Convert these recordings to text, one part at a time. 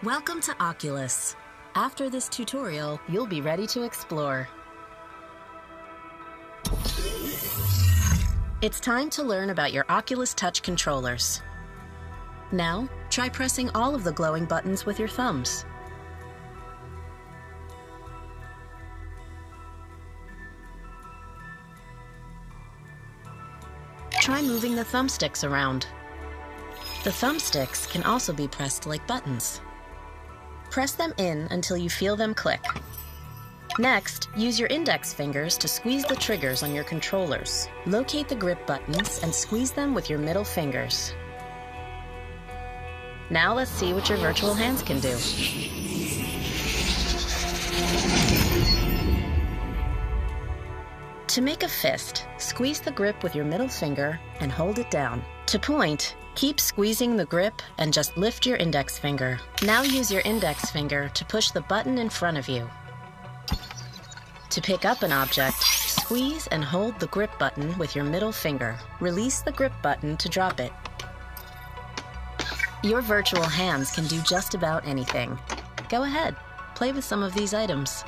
Welcome to Oculus. After this tutorial, you'll be ready to explore. It's time to learn about your Oculus Touch controllers. Now, try pressing all of the glowing buttons with your thumbs. Try moving the thumbsticks around. The thumbsticks can also be pressed like buttons. Press them in until you feel them click. Next, use your index fingers to squeeze the triggers on your controllers. Locate the grip buttons and squeeze them with your middle fingers. Now let's see what your virtual hands can do. To make a fist, squeeze the grip with your middle finger and hold it down. To point, keep squeezing the grip and just lift your index finger. Now use your index finger to push the button in front of you. To pick up an object, squeeze and hold the grip button with your middle finger. Release the grip button to drop it. Your virtual hands can do just about anything. Go ahead, play with some of these items.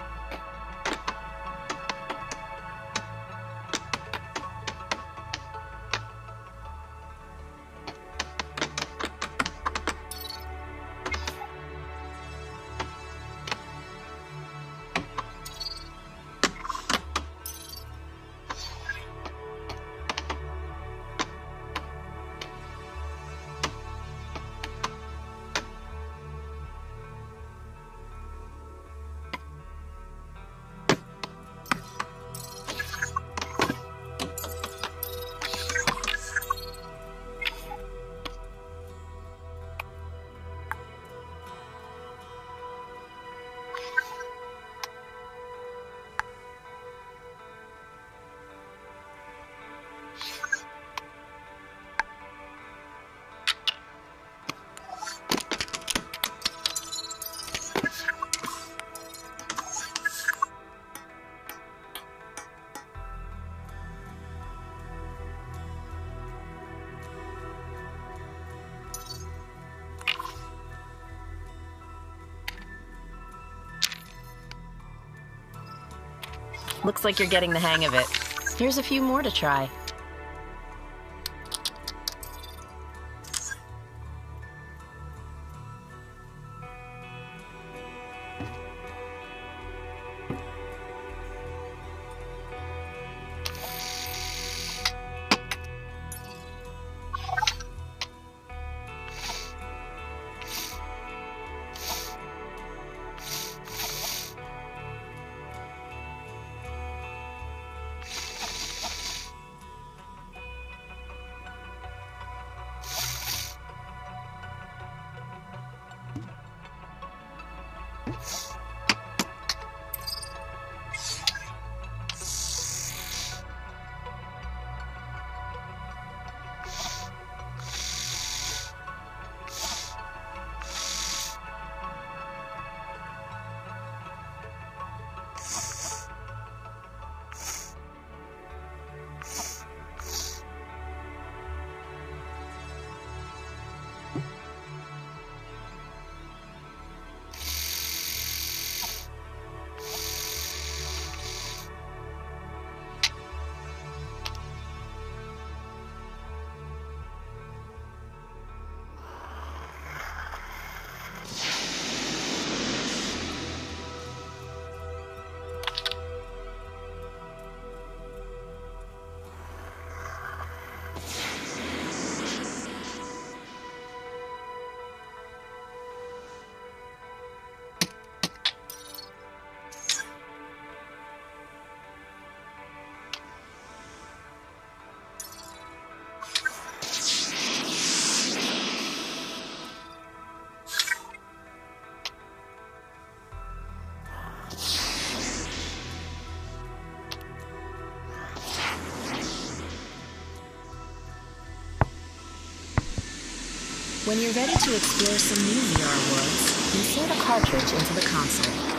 Looks like you're getting the hang of it. Here's a few more to try. When you're ready to explore some new VR worlds, insert a cartridge into the console.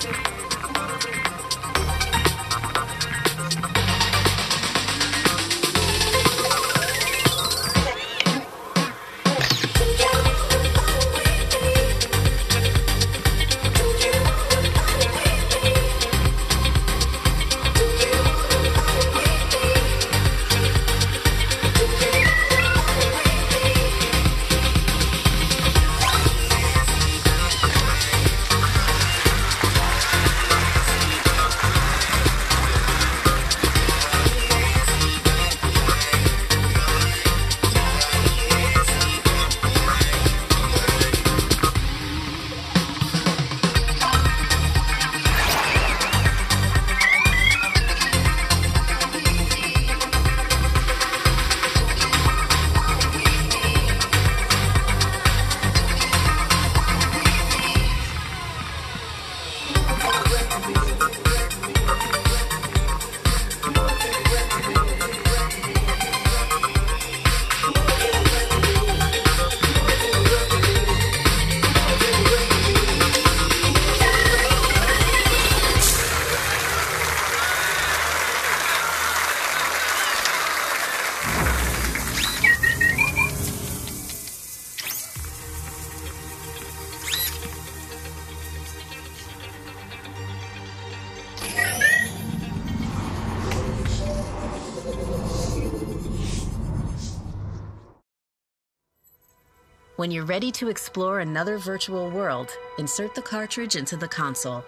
When you're ready to explore another virtual world, insert the cartridge into the console.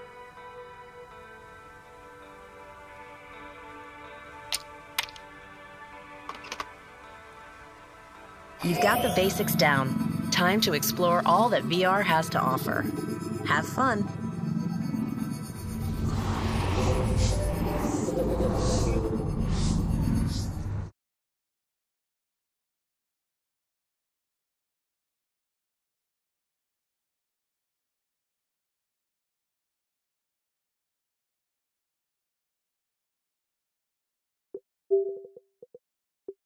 You've got the basics down. Time to explore all that VR has to offer. Have fun.